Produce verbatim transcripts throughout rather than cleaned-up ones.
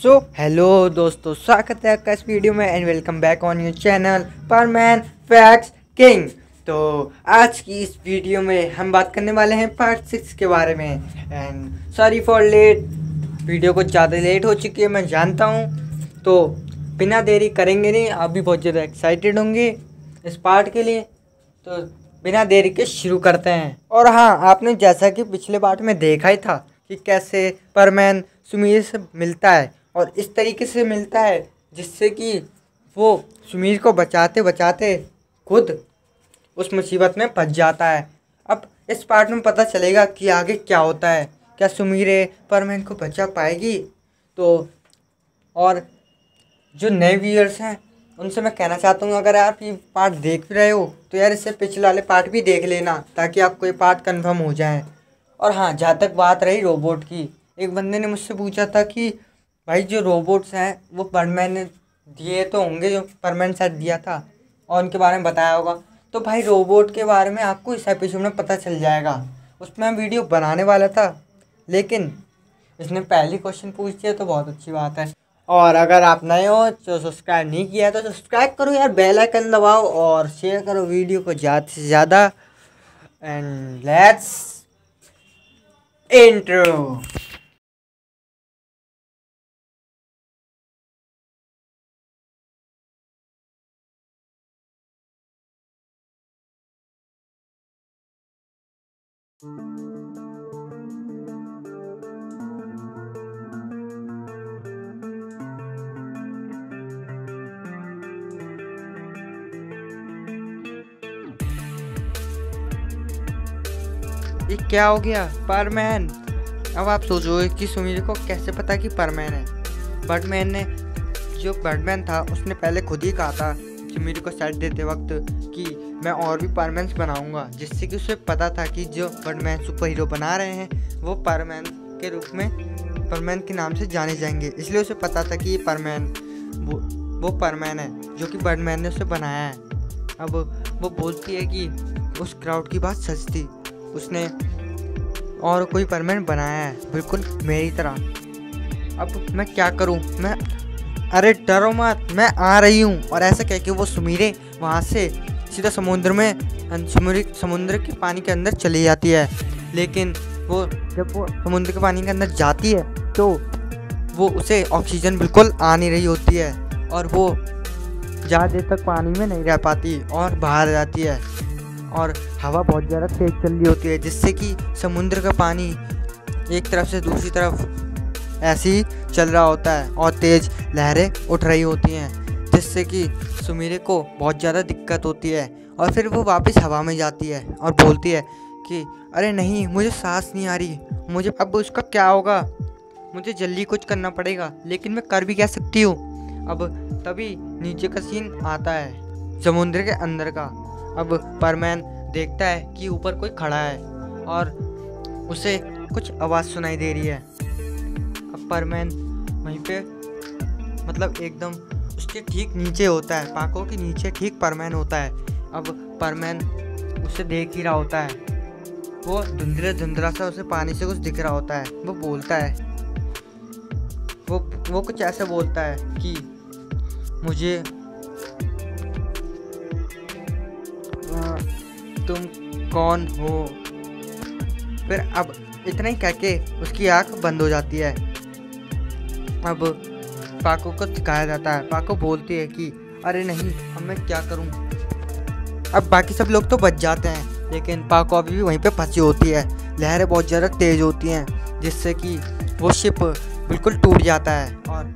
So hello दोस्तों, स्वागत है आपका इस वीडियो में and welcome back on your channel Perman facts king. तो आज की इस वीडियो में हम बात करने वाले हैं पार्ट सिक्स के बारे में। And sorry for late, video कुछ ज़्यादा लेट हो चुकी है मैं जानता हूँ। तो बिना देरी करेंगे नहीं, आप भी बहुत ज़्यादा एक्साइटेड होंगे इस पार्ट के लिए, तो बिना देरी के शुरू करते हैं। और हाँ, आपने जैसा कि पिछले पार्ट में देखा ही था कि कैसे परमैन सुमीर से मिलता है और इस तरीके से मिलता है जिससे कि वो सुमीर को बचाते बचाते खुद उस मुसीबत में फंस जाता है। अब इस पार्ट में पता चलेगा कि आगे क्या होता है, क्या सुमीर परमैन को बचा पाएगी। तो और जो नए व्यूअर्स हैं उनसे मैं कहना चाहता हूँ, अगर आप ये पार्ट देख रहे हो तो यार इससे पिछले वाले पार्ट भी देख लेना ताकि आपको ये पार्ट कंफर्म हो जाए। और हाँ, जहाँ तक बात रही रोबोट की, एक बंदे ने मुझसे पूछा था कि भाई जो रोबोट्स हैं वो परमैन ने दिए तो होंगे, जो परमैन सेट दिया था और उनके बारे में बताया होगा। तो भाई रोबोट के बारे में आपको इस एपिसोड में पता चल जाएगा। उसमें मैं वीडियो बनाने वाला था लेकिन इसने पहली क्वेश्चन पूछ दिया, तो बहुत अच्छी बात है। और अगर आप नए हो तो सब्सक्राइब नहीं किया है तो सब्सक्राइब करो यार, बेल आइकन दबाओ और शेयर करो वीडियो को ज़्यादा से ज़्यादा। And let's intro. ये क्या हो गया परमैन? अब आप सोचोगे कि सुमीर को कैसे पता कि परमैन है। बर्डमैन ने, जो बर्डमैन था उसने पहले खुद ही कहा था सुमीर को सेट देते वक्त कि मैं और भी परमैन्स बनाऊंगा, जिससे कि उसे पता था कि जो बर्डमैन सुपर हीरो बना रहे हैं वो परमैन के रूप में परमैन के नाम से जाने जाएंगे। इसलिए उसे पता था कि ये परमैन वो वो परमैन है जो कि बर्डमैन ने उसे बनाया है। अब वो बोलती है कि उस क्राउड की बात सच थी, उसने और कोई परमैन बनाया है बिल्कुल मेरी तरह। अब मैं क्या करूं? मैं अरे डरो मत, मैं आ रही हूं। और ऐसा कह के वो सुमीरे वहां से सीधा समुद्र में समुद्र समुद्र के पानी के अंदर चली जाती है। लेकिन वो जब वो समुद्र के पानी के अंदर जाती है तो वो उसे ऑक्सीजन बिल्कुल आ नहीं रही होती है और वो ज़्यादा देर तक पानी में नहीं रह पाती और बाहर आ जाती है। और हवा बहुत ज़्यादा तेज़ चल रही होती है जिससे कि समुद्र का पानी एक तरफ से दूसरी तरफ ऐसे ही चल रहा होता है और तेज़ लहरें उठ रही होती हैं, जिससे कि सुमीरे को बहुत ज़्यादा दिक्कत होती है। और फिर वो वापस हवा में जाती है और बोलती है कि अरे नहीं, मुझे सांस नहीं आ रही, मुझे अब उसका क्या होगा, मुझे जल्दी कुछ करना पड़ेगा, लेकिन मैं कर भी क्या सकती हूँ। अब तभी नीचे का सीन आता है समुद्र के अंदर का। अब परमैन देखता है कि ऊपर कोई खड़ा है और उसे कुछ आवाज़ सुनाई दे रही है। अब परमैन वहीं पे मतलब एकदम उसके ठीक नीचे होता है, पाकों के नीचे ठीक परमैन होता है। अब परमैन उसे देख ही रहा होता है, वो धुंधला धुंधला सा उसे पानी से कुछ दिख रहा होता है। वो बोलता है, वो वो कुछ ऐसा बोलता है कि मुझे तुम कौन हो। फिर अब इतना ही कह के उसकी आँख बंद हो जाती है। अब पाको को सिखाया जाता है। पाको बोलती है कि अरे नहीं, अब मैं क्या करूं। अब बाकी सब लोग तो बच जाते हैं लेकिन पाको अभी भी वहीं पे फंसी होती है। लहरें बहुत ज़्यादा तेज़ होती हैं जिससे कि वो शिप बिल्कुल टूट जाता है। और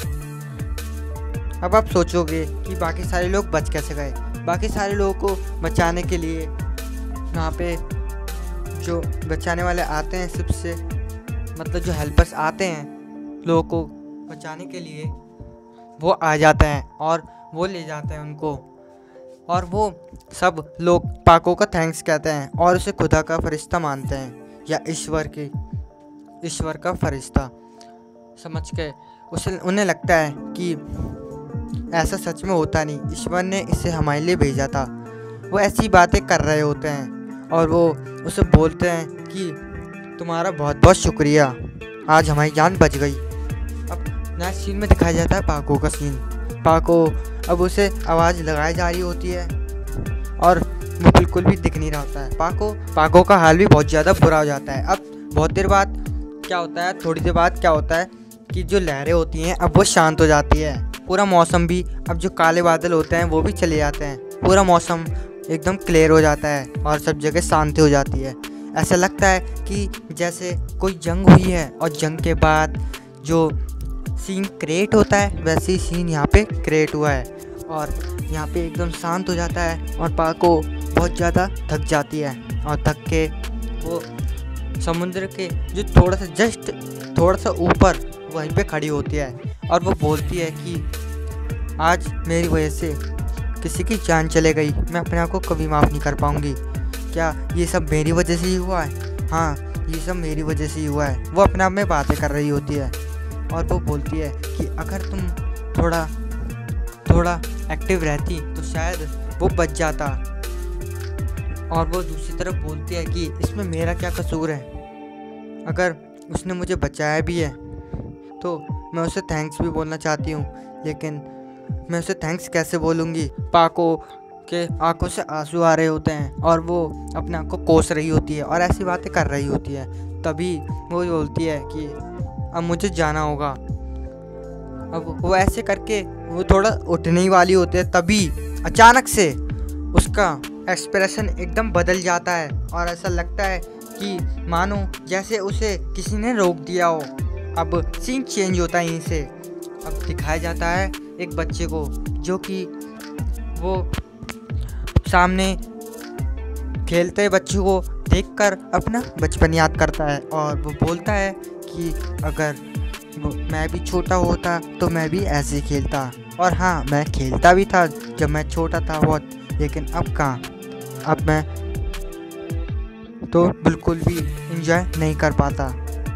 अब आप सोचोगे कि बाकी सारे लोग बच कैसे गए। बाकी सारे लोगों को बचाने के लिए वहाँ पे जो बचाने वाले आते हैं शिप से, मतलब जो हेल्पर्स आते हैं लोगों को बचाने के लिए, वो आ जाते हैं और वो ले जाते हैं उनको। और वो सब लोग पाको का थैंक्स कहते हैं और उसे खुदा का फरिश्ता मानते हैं या ईश्वर के ईश्वर का फरिश्ता समझ के उसे उन्हें लगता है कि ऐसा सच में होता नहीं, ईश्वर ने इसे हमारे लिए भेजा था। वो ऐसी बातें कर रहे होते हैं और वो उसे बोलते हैं कि तुम्हारा बहुत बहुत शुक्रिया, आज हमारी जान बच गई। अब नेक्स्ट सीन में दिखाया जाता है पाको का सीन। पाको अब उसे आवाज़ लगाई जा रही होती है और वो बिल्कुल भी दिख नहीं रहा होता है। पाको पाको का हाल भी बहुत ज़्यादा बुरा हो जाता है। अब बहुत देर बाद क्या होता है, थोड़ी देर बाद क्या होता है कि जो लहरें होती हैं अब वो शांत हो जाती है। पूरा मौसम भी, अब जो काले बादल होते हैं वो भी चले जाते हैं। पूरा मौसम एकदम क्लियर हो जाता है और सब जगह शांति हो जाती है। ऐसा लगता है कि जैसे कोई जंग हुई है और जंग के बाद जो सीन क्रिएट होता है वैसे ही सीन यहाँ पे क्रिएट हुआ है और यहाँ पे एकदम शांत हो जाता है और पाको बहुत ज़्यादा थक जाती है और थक के वो समुद्र के जो थोड़ा सा जस्ट थोड़ा सा ऊपर वहीं पे खड़ी होती है और वो बोलती है कि आज मेरी वजह से किसी की जान चले गई, मैं अपने आप को कभी माफ़ नहीं कर पाऊँगी। क्या ये सब मेरी वजह से ही हुआ है? हाँ, ये सब मेरी वजह से ही हुआ है। वो अपने आप में बातें कर रही होती है और वो बोलती है कि अगर तुम थोड़ा थोड़ा एक्टिव रहती तो शायद वो बच जाता। और वो दूसरी तरफ बोलती है कि इसमें मेरा क्या कसूर है? अगर उसने मुझे बचाया भी है तो मैं उसे थैंक्स भी बोलना चाहती हूँ, लेकिन मैं उसे थैंक्स कैसे बोलूँगी? पाको के आंखों से आंसू आ रहे होते हैं और वो अपने आप को कोस रही होती है और ऐसी बातें कर रही होती है। तभी वो बोलती है कि अब मुझे जाना होगा। अब वो ऐसे करके वो थोड़ा उठने ही वाली होती है, तभी अचानक से उसका एक्सप्रेशन एकदम बदल जाता है और ऐसा लगता है कि मानो जैसे उसे किसी ने रोक दिया हो। अब सीन चेंज होता है यहीं से। अब दिखाया जाता है एक बच्चे को जो कि वो सामने खेलते बच्चों को देखकर अपना बचपन याद करता है और वो बोलता है कि अगर मैं भी छोटा होता तो मैं भी ऐसे ही खेलता। और हाँ, मैं खेलता भी था जब मैं छोटा था बहुत, लेकिन अब कहाँ, अब मैं तो बिल्कुल भी एंजॉय नहीं कर पाता।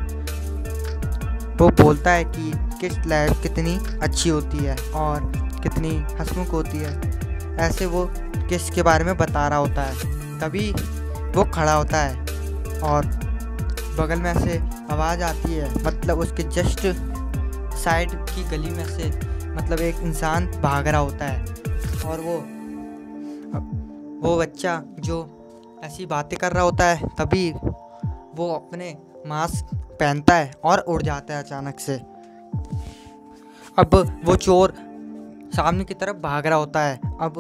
वो बोलता है कि किस लाइफ कितनी अच्छी होती है और कितनी हंसमुख होती है। ऐसे वो किस के बारे में बता रहा होता है। तभी वो खड़ा होता है और बगल में से आवाज़ आती है, मतलब उसके जस्ट साइड की गली में से मतलब एक इंसान भाग रहा होता है और वो वो बच्चा जो ऐसी बातें कर रहा होता है, तभी वो अपने मास्क पहनता है और उड़ जाता है अचानक से। अब वो चोर सामने की तरफ भाग रहा होता है। अब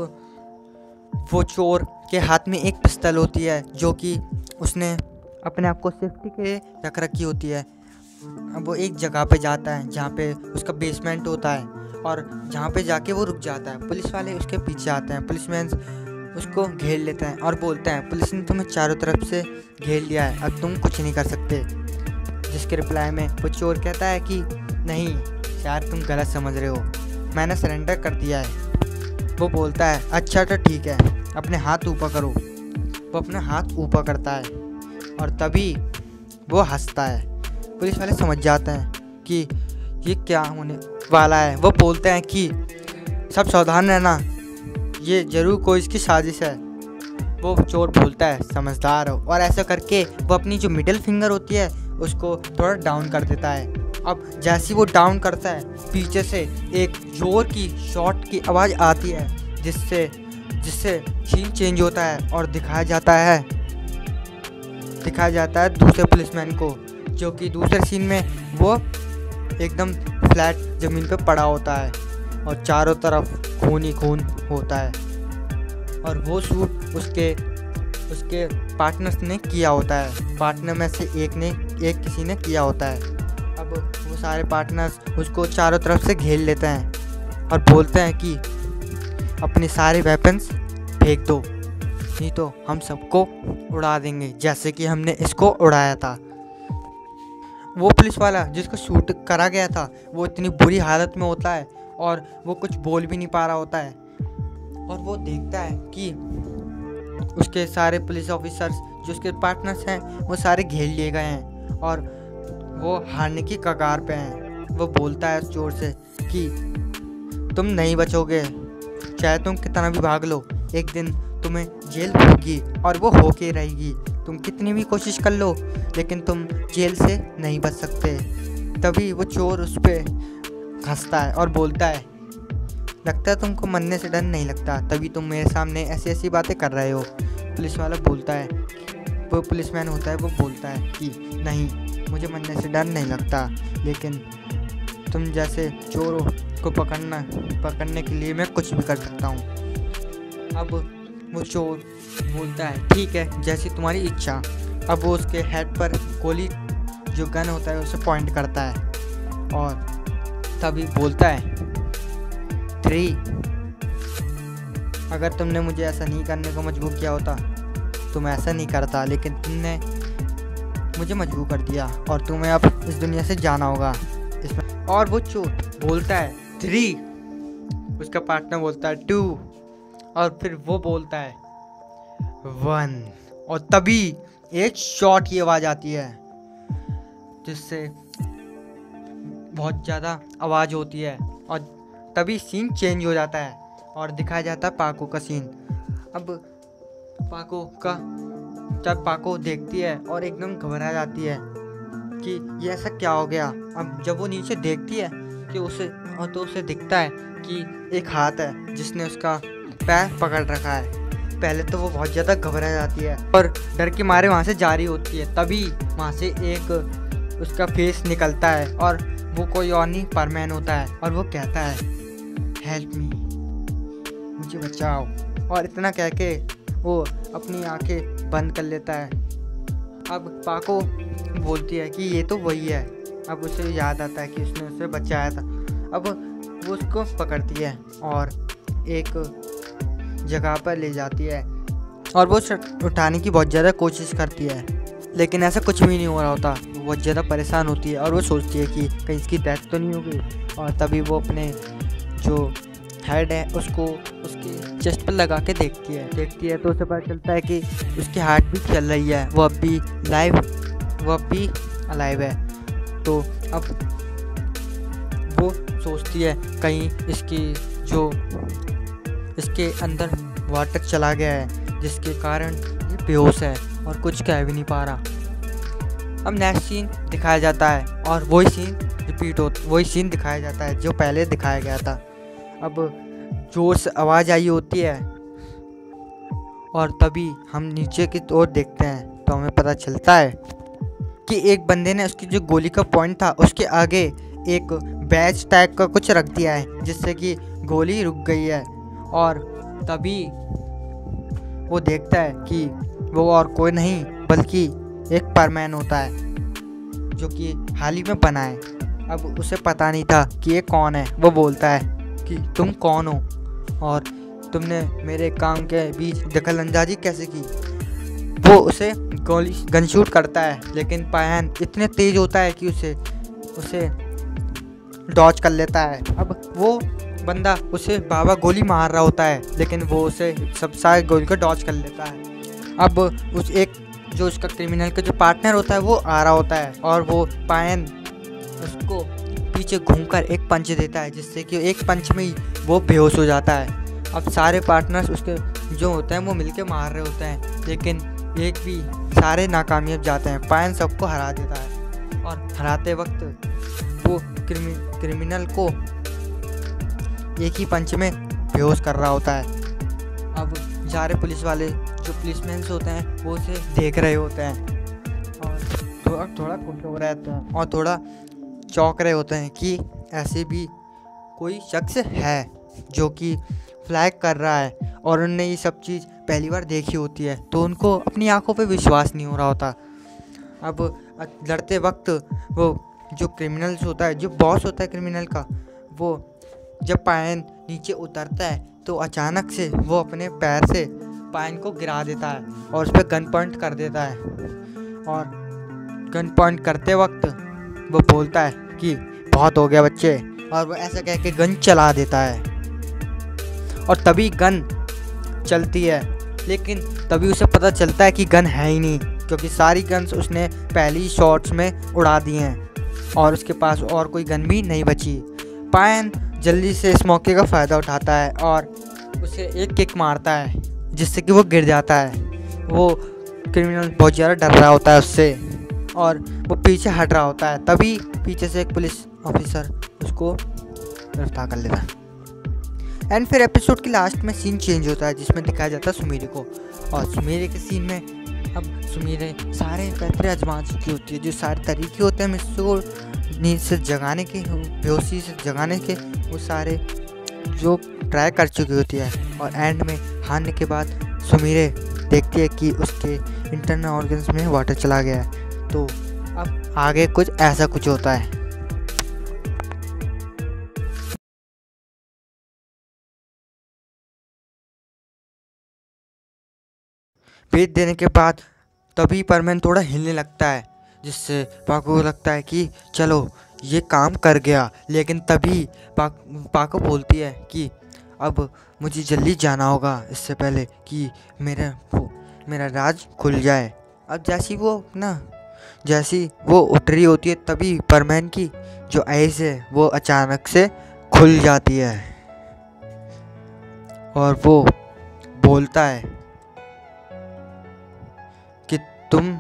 वो चोर के हाथ में एक पिस्तौल होती है जो कि उसने अपने आप को सेफ्टी के लिए रख रखी होती है। अब वो एक जगह पे जाता है जहाँ पे उसका बेसमेंट होता है और जहाँ पे जाके वो रुक जाता है। पुलिस वाले उसके पीछे आते हैं, पुलिसमैन उसको घेर लेते हैं और बोलते हैं पुलिस ने तुम्हें चारों तरफ से घेर लिया है, अब तुम कुछ नहीं कर सकते। जिसके रिप्लाई में वो चोर कहता है कि नहीं यार, तुम गलत समझ रहे हो, मैंने सरेंडर कर दिया है। वो बोलता है अच्छा तो ठीक है, अपने हाथ ऊपर करो। वो अपना हाथ ऊपर करता है और तभी वो हंसता है। पुलिस वाले समझ जाते हैं कि ये क्या होने वाला है। वो बोलते हैं कि सब सावधान रहना, ये ज़रूर कोई इसकी साजिश है। वो चोर बोलता है समझदार हो, और ऐसा करके वो अपनी जो मिडिल फिंगर होती है उसको थोड़ा डाउन कर देता है। अब जैसे वो डाउन करता है, पीछे से एक जोर की शॉट की आवाज़ आती है जिससे जिससे सीन चेंज होता है और दिखाया जाता है दिखाया जाता है दूसरे पुलिसमैन को, जो कि दूसरे सीन में वो एकदम फ्लैट ज़मीन पे पड़ा होता है और चारों तरफ खून ही खून होता है। और वो शूट उसके उसके पार्टनर्स ने किया होता है। पार्टनर में से एक ने एक किसी ने किया होता है। अब वो सारे पार्टनर्स उसको चारों तरफ से घेर लेते हैं और बोलते हैं कि अपने सारे वेपन्स फेंक दो, नहीं तो हम सबको उड़ा देंगे जैसे कि हमने इसको उड़ाया था। वो पुलिस वाला जिसको शूट करा गया था वो इतनी बुरी हालत में होता है और वो कुछ बोल भी नहीं पा रहा होता है। और वो देखता है कि उसके सारे पुलिस ऑफिसर्स जो उसके पार्टनर्स हैं वो सारे घेर लिए गए हैं और वो हारने की कगार पे हैं। वो बोलता है जोर से कि तुम नहीं बचोगे, चाहे तुम कितना भी भाग लो, एक दिन तुम्हें जेल होगी और वो होके रहेगी। तुम कितनी भी कोशिश कर लो लेकिन तुम जेल से नहीं बच सकते। तभी वो चोर उस पर हंसता है और बोलता है, लगता है तुमको मरने से डर नहीं लगता, तभी तुम मेरे सामने ऐसी ऐसी बातें कर रहे हो। पुलिस वाला बोलता है, वो पुलिसमैन होता है, वो बोलता है कि नहीं, मुझे मरने से डर नहीं लगता, लेकिन तुम जैसे चोरों को पकड़ना पकड़ने के लिए मैं कुछ भी कर सकता हूँ। अब वो चोर बोलता है, ठीक है, जैसी तुम्हारी इच्छा। अब वो उसके हेड पर गोली, जो गन होता है, उसे पॉइंट करता है और तभी बोलता है, थ्री, अगर तुमने मुझे ऐसा नहीं करने को मजबूर किया होता तो मैं ऐसा नहीं करता, लेकिन तुमने मुझे मजबूर कर दिया और तुम्हें अब इस दुनिया से जाना होगा इसमें। और वो चोर बोलता है, थ्री, उसका पार्टनर बोलता है, टू, और फिर वो बोलता है, वन, और तभी एक शॉट की आवाज़ आती है जिससे बहुत ज़्यादा आवाज़ होती है और तभी सीन चेंज हो जाता है और दिखाया जाता है पाको का सीन। अब पाको का जब पाको देखती है और एकदम घबरा जाती है कि ये ऐसा क्या हो गया। अब जब वो नीचे देखती है कि उसे और तो उसे दिखता है कि एक हाथ है जिसने उसका पैर पकड़ रखा है। पहले तो वो बहुत ज़्यादा घबरा जाती है और डर के मारे वहाँ से जा रही होती है। तभी वहाँ से एक उसका फेस निकलता है और वो कोई और नहीं, परमैन होता है और वो कहता है, हेल्प मी, मुझे बचाओ। और इतना कह के वो अपनी आंखें बंद कर लेता है। अब पाको बोलती है कि ये तो वही है। अब उसे याद आता है कि उसने उसे बचाया था। अब वो उसको पकड़ती है और एक जगह पर ले जाती है और वो उठाने की बहुत ज़्यादा कोशिश करती है, लेकिन ऐसा कुछ भी नहीं हो रहा होता। वो बहुत ज़्यादा परेशान होती है और वो सोचती है कि कहीं इसकी डेथ तो नहीं हो गई। और तभी वो अपने जो हेड है उसको उसकी चेस्ट पर लगा के देखती है देखती है तो उसे पता चलता है कि उसकी हार्ट भी चल रही है, वो अब भी लाइव वो अब भी अलाइव है। तो अब वो सोचती है कहीं इसकी जो इसके अंदर वाटर चला गया है, जिसके कारण ये बेहोश है और कुछ कह भी नहीं पा रहा। अब नेक्स्ट सीन दिखाया जाता है और वही सीन रिपीट हो वही सीन दिखाया जाता है जो पहले दिखाया गया था। अब जोर से आवाज़ आई होती है और तभी हम नीचे की ओर देखते हैं तो हमें पता चलता है कि एक बंदे ने उसकी जो गोली का पॉइंट था उसके आगे एक बैच टाइप का कुछ रख दिया है, जिससे कि गोली रुक गई है। और तभी वो देखता है कि वो और कोई नहीं बल्कि एक परमैन होता है जो कि हाल ही में बना है। अब उसे पता नहीं था कि ये कौन है। वो बोलता है कि तुम कौन हो और तुमने मेरे काम के बीच दखल अंदाजी कैसे की। वो उसे गोली गन शूट करता है, लेकिन पायन इतने तेज होता है कि उसे उसे डॉज कर लेता है। अब वो बंदा उसे बाबा गोली मार रहा होता है, लेकिन वो उसे सब सारे गोली को डॉज कर लेता है। अब उस एक जो उसका क्रिमिनल का जो पार्टनर होता है वो आ रहा होता है और वो पायन उसको पीछे घूमकर एक पंच देता है, जिससे कि एक पंच में ही वो बेहोश हो जाता है। अब सारे पार्टनर्स उसके जो होते हैं वो मिलके मार रहे होते हैं, लेकिन एक भी सारे नाकामयाब जाते हैं। पायन सबको हरा देता है और हराते वक्त वो क्रिमि, क्रिमिनल को एक ही पंच में बेहोश कर रहा होता है। अब सारे पुलिस वाले जो पुलिसमैन होते हैं वो उसे देख रहे होते हैं और थोड़ा थोड़ा खुश हो रहे होते हैं और थोड़ा चौंक रहे होते हैं कि ऐसे भी कोई शख्स है जो कि फ्लैग कर रहा है और उनने ये सब चीज़ पहली बार देखी होती है, तो उनको अपनी आंखों पे विश्वास नहीं हो रहा होता। अब लड़ते वक्त वो जो क्रिमिनल्स होता है, जो बॉस होता है क्रिमिनल का, वो जब पायन नीचे उतरता है तो अचानक से वो अपने पैर से पायन को गिरा देता है और उस पर गन पॉइंट कर देता है। और गन पॉइंट करते वक्त वो बोलता है कि बहुत हो गया बच्चे, और वो ऐसा कह के गन चला देता है। और तभी गन चलती है, लेकिन तभी उसे पता चलता है कि गन है ही नहीं, क्योंकि सारी गन्स उसने पहली शॉट्स में उड़ा दी हैं और उसके पास और कोई गन भी नहीं बची। पायन जल्दी से इस मौके का फ़ायदा उठाता है और उसे एक किक मारता है, जिससे कि वो गिर जाता है। वो क्रिमिनल बहुत ज़्यादा डर रहा होता है उससे और वो पीछे हट रहा होता है। तभी पीछे से एक पुलिस ऑफिसर उसको गिरफ्तार कर लेता है। एंड फिर एपिसोड के लास्ट में सीन चेंज होता है जिसमें दिखाया जाता है सुमीरे को, और सुमीरे के सीन में अब सुमीरे सारे पैतरे आजमा चुकी होती है। जो सारे तरीके होते हैं मिस्सू को नींद से जगाने के, बेहोशी से जगाने के, वो सारे जो ट्राई कर चुकी होती है। और एंड में हारने के बाद सुमीरे देखती है कि उसके इंटरनल ऑर्गन्स में वाटर चला गया है। तो अब आगे कुछ ऐसा कुछ होता है। भेज देने के बाद तभी परमैन थोड़ा हिलने लगता है, जिससे पाको को लगता है कि चलो ये काम कर गया। लेकिन तभी पाक, पाको बोलती है कि अब मुझे जल्दी जाना होगा इससे पहले कि मेरा मेरा राज खुल जाए। अब जैसी वो ना जैसी वो उठ रही होती है तभी परमैन की जो आइज़ है वो अचानक से खुल जाती है और वो बोलता है कि तुम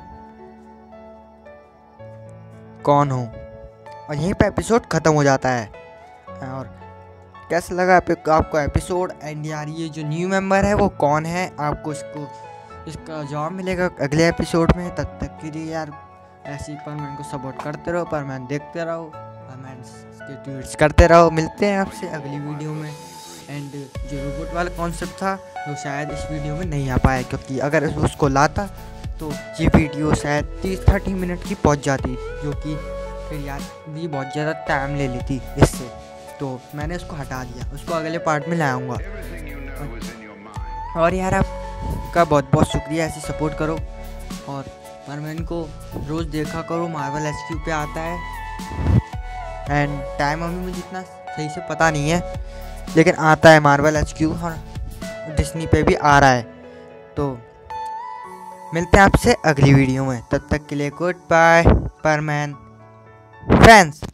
कौन हो। और यहीं पे एपिसोड ख़त्म हो जाता है। और कैसा लगा आपको एपिसोड? एंड यार ये जो न्यू मेंबर है वो कौन है, आपको इसको इसका जवाब मिलेगा अगले एपिसोड में। तब तक के लिए यार ऐसे ही परमैन को सपोर्ट करते रहो, परमैन देखते रहो, परमैन के ट्वीट्स करते रहो। मिलते हैं आपसे अगली वीडियो में। एंड जो रोबोट वाला कॉन्सेप्ट था वो शायद इस वीडियो में नहीं आ पाया, क्योंकि अगर उसको लाता तो ये वीडियो शायद तीस थर्टी मिनट की पहुंच जाती, जो कि फिर यार भी बहुत ज़्यादा टाइम ले लेती इससे। तो मैंने उसको हटा दिया, उसको अगले पार्ट में लाऊंगा। और यार आपका बहुत बहुत शुक्रिया, ऐसे सपोर्ट करो और परमैन को रोज़ देखा करो। मार्वल एच क्यू पे आता है एंड टाइम अभी मुझे इतना सही से पता नहीं है, लेकिन आता है मार्वल एच क्यू और डिस्नी पे भी आ रहा है। तो मिलते हैं आपसे अगली वीडियो में, तब तक के लिए गुड बाय परमैन फ्रेंड्स।